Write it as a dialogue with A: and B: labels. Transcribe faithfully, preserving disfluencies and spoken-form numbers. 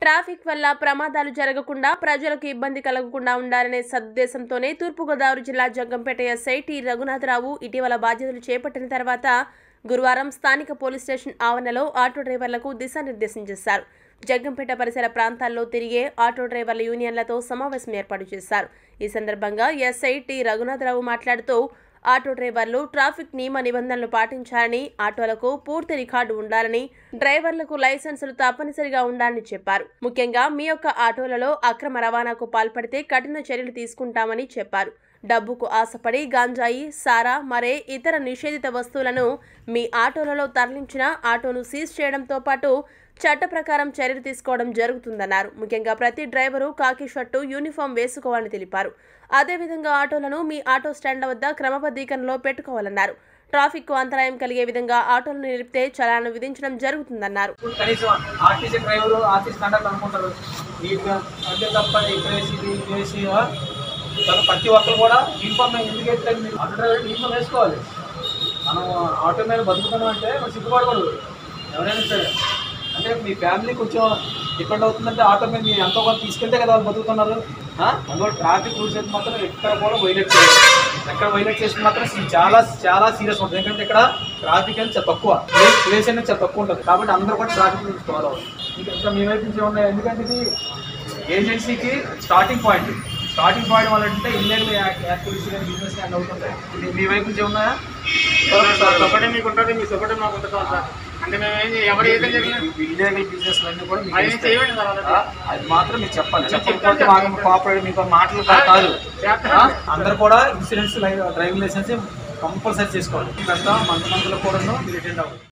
A: Traffic వల్ల ప్రమాదాలు జరగకుండా ప్రజలకు ఇబ్బంది కలగకుండా ఉండాలనే సదుద్దేశంతోనే తూర్పుగోదావరి జిల్లా జగ్గంపేట ఎస్ఐ టి రఘునాథరావు ఇటీవల బాధ్యతలు చేపట్టిన తర్వాత గురువారం స్థానిక పోలీస్ స్టేషన్ ఆవరణలో ఆటో డ్రైవర్లకు దిశానిర్దేశం చేశారు. జగ్గంపేట పరిసర ప్రాంతాల్లో తిరిగే ఆటో డ్రైవర్ల యూనియన్లతో సమావేశం ఏర్పాటు చేశారు. ఈ సందర్భంగా ఎస్ఐ టి రఘునాథరావు మాట్లాడుతూ ఆటో డ్రైవర్లు ట్రాఫిక్ నియమ నిబంధనలు పాటించాలని, ఆటోలకు పూర్తి రికార్డు ఉండాలని, డ్రైవర్లకు లైసెన్సులు తప్పనిసరిగా ఉండాలని చెప్పారు. ముఖ్యంగా మీ యొక్క ఆటోలలో అక్రమ రవాణాకు పాల్పడితే కఠిన చర్యలు తీసుకుంటామని చెప్పారు. డబ్బుకు ఆశపడి గాంజాయి, సారా, మరే ఇతర నిషేధిత వస్తువులను మీ ఆటోలలో తరలించిన ఆటోను సీజ్ చేయడంతో పాటు చట్ట ప్రకారం చర్యలు తీసుకోవడం జరుగుతుందన్నారు. ముఖ్యంగా ప్రతి డ్రైవరు కాకి షర్టు, యూనిఫామ్ వేసుకోవాలని తెలిపారు. అదేవిధంగా ఆటోలను మీ ఆటో స్టాండ్ల వద్ద క్రమబద్ధీకరణలో పెట్టుకోవాలన్నారు. ట్రాఫిక్ కు అంతరాయం కలిగే విధంగా ఆటోలను నిలిపితే చలాను విధించడం జరుగుతుందన్నారు.
B: ప్రతి ఒక్కరు కూడా యూనిఫామ్ ఎందుకైతే ఆటో డ్రైవర్ యూనిఫామ్ వేసుకోవాలి. మనం ఆటో మీద బతుకుతున్నాం అంటే మనం సిగ్గుపడకూడదు. ఎవరైనా సరే అంటే మీ ఫ్యామిలీ కొంచెం డిపెండ్ అవుతుందంటే ఆటో మీద మీరు ఎంతో కొంత తీసుకెళ్తే కదా వాళ్ళు బతుకుతున్నారు. అందులో ట్రాఫిక్ రూల్స్ అయితే మాత్రం ఎక్కడ కూడా వైలేట్ చేయాలి. ఎక్కడ వైలేట్ చేసి మాత్రం చాలా చాలా సీరియస్ ఉంటుంది. ఎందుకంటే ఇక్కడ ట్రాఫిక్ అనేది చాలా తక్కువ, ప్లేస్ అనేది చాలా తక్కువ ఉంటుంది. కాబట్టి అందరూ కూడా ట్రాఫిక్ రూల్స్ ఫాలో అవ్వాలి. ఇంకా మీ వైపు నుంచి ఉన్నాయి. ఎందుకంటే ఇది ఏజెన్సీకి స్టార్టింగ్ పాయింట్. స్టార్టింగ్ పాయింట్ వల్ల అంటే ఇల్లీగల్ యాక్టివిటీస్ కానీ బిజినెస్ కానీ అవుతుంటాయి. మీ వైపు నుంచి ఉన్నాయా?
C: ఒకటే మీకు ఉంటుంది, మీ సపోర్ట్ మాకు ఉంటుంది సార్. అంటే మేము ఎవరు
B: ఇల్లీగల్ బిజినెస్ అన్నీ కూడా అది మాత్రం మీరు చెప్పాలి. చెప్పకపోతే మాకు కోఆపరేట్ మీకు మాటలు కాదు. అందరూ కూడా ఇన్సూరెన్స్ డ్రైవింగ్ లైసెన్స్ కంపల్సరీ చేసుకోవాలి. ఇదంతా మంత్ మంత్లో కూడా మీరు అటెండ్ అవ్వాలి.